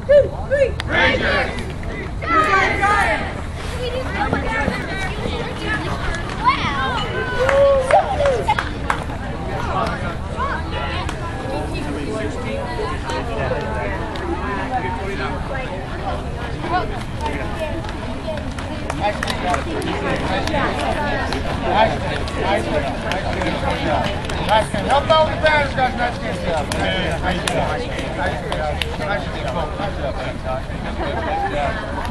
2, 3. Rangers! Help out with the banners, guys. Nice game. Nice game.